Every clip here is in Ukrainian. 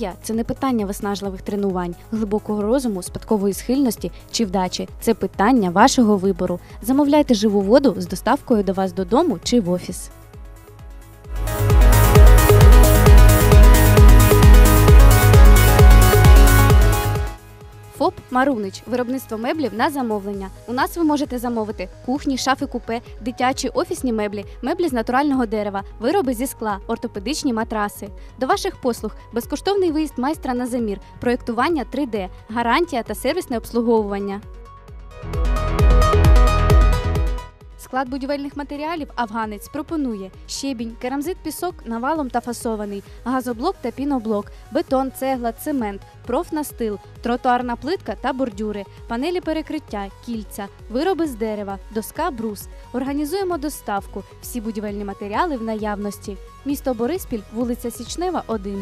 Мрія – це не питання виснажливих тренувань, глибокого розуму, спадкової схильності чи вдачі. Це питання вашого вибору. Замовляйте живу воду з доставкою до вас додому чи в офіс. ФОП «Марунич» – виробництво меблів на замовлення. У нас ви можете замовити кухні, шафи-купе, дитячі офісні меблі, меблі з натурального дерева, вироби зі скла, ортопедичні матраси. До ваших послуг – безкоштовний виїзд майстра на замір, проєктування 3D, гарантія та сервісне обслуговування. Склад будівельних матеріалів «Афганець» пропонує щебінь, керамзит, пісок навалом та фасований, газоблок та піноблок, бетон, цегла, цемент, профнастил, тротуарна плитка та бордюри, панелі перекриття, кільця, вироби з дерева, доска, брус. Організуємо доставку. Всі будівельні матеріали в наявності. Місто Бориспіль, вулиця Січнева, 1.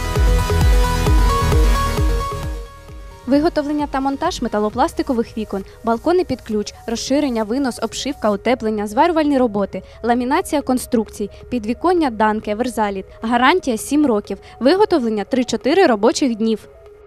Виготовлення та монтаж металопластикових вікон, балкони під ключ, розширення, винос, обшивка, утеплення, зварювальні роботи, ламінація конструкцій, підвіконня Данке, Верзаліт, гарантія 7 років, виготовлення 3-4 робочих днів.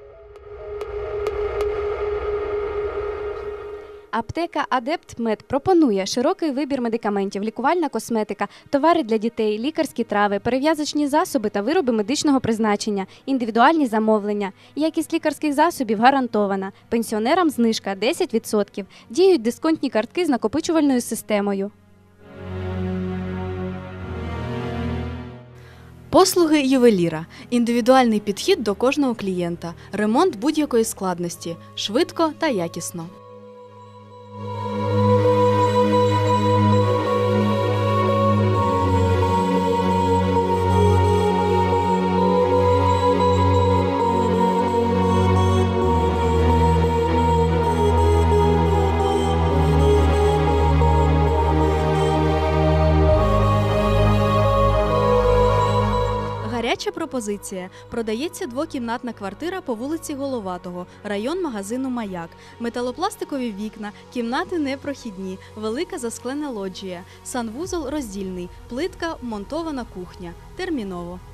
Аптека «Адепт Мед» пропонує широкий вибір медикаментів, лікувальна косметика, товари для дітей, лікарські трави, перев'язочні засоби та вироби медичного призначення, індивідуальні замовлення. Якість лікарських засобів гарантована. Пенсіонерам знижка 10%. Діють дисконтні картки з накопичувальною системою. Послуги ювеліра. Індивідуальний підхід до кожного клієнта. Ремонт будь-якої складності. Швидко та якісно. Гаряча пропозиція. Продається двокімнатна квартира по вулиці Головатого, район магазину «Маяк». Металопластикові вікна, кімнати непрохідні, велика засклена лоджія, санвузол роздільний, плитка, монтована кухня. Терміново.